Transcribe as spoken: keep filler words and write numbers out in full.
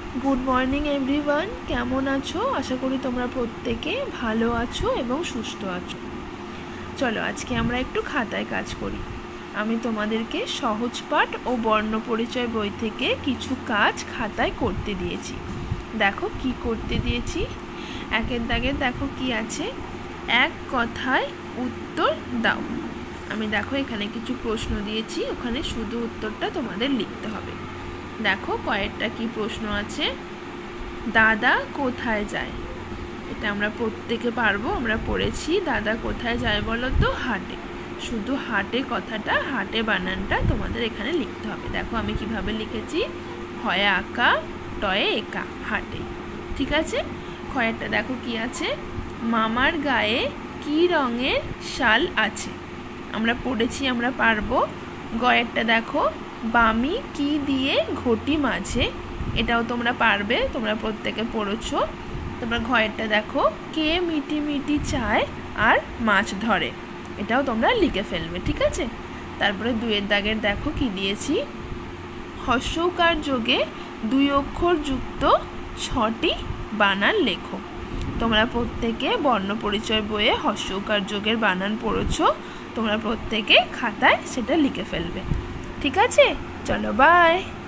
Good morning everyone, केमन आछो? आशा करी तोमरा प्रत्येके भालो आछो एबं सुस्थ आछो। चलो आज के आमरा एकटू खाताय काज करी। आमी तोमादेरके सहज पाठ ओ बर्ण परिचय बई थेके किछु काज खाताय करते दिएछि। देखो कि करते दिएछि। एकेर दागे देखो कि आछे, एक कथाय उत्तर दाओ। आमी देखो एखाने किछु प्रश्न दिएछि, ओखाने शुधु उत्तरटा तोमादेर लिखते हबे। देखो कयेकटा कि प्रश्न आछे। दादा कोथाय जाय? এটা আমরা প্রত্যেকে পারবো, আমরা পড়েছি। দাদা কোথায় যায় বলো তো? হাটে। শুধু হাটে কথাটা, হাটে বানানটা তোমাদের এখানে লিখতে হবে। দেখো আমি কিভাবে লিখেছি, হয়ে আঁকা টয়ে একা, হাটে। ঠিক আছে। খয়েরটা দেখো কি আছে, মামার গায়ে কি রঙের শাল আছে? আমরা পড়েছি, আমরা পারবো। গয়েরটা দেখো, বামি কি দিয়ে ঘটি মাঝে? এটাও তোমরা পারবে, তোমরা প্রত্যেকে পড়েছো। তোমরা ঘয়েরটা দেখো, কে মিটি মিটি চায় আর মাছ ধরে? এটাও তোমরা লিখে ফেলবে। ঠিক আছে। তারপরে দুইয়ের দাগের দেখো কি দিয়েছি, হর্ষৌকার যোগে দুই অক্ষর যুক্ত ছটি বানান লেখো। তোমরা প্রত্যেকে বর্ণ পরিচয় বইয়ে হর্ষৌকার যোগের বানান পড়েছো। তোমরা প্রত্যেকে খাতায় সেটা লিখে ফেলবে। ঠিক আছে, চলো বাই।